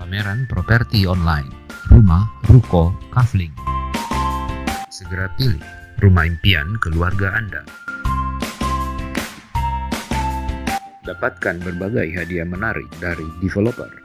pameran properti online, rumah, ruko, kafling. Segera pilih rumah impian keluarga Anda. Dapatkan berbagai hadiah menarik dari developer.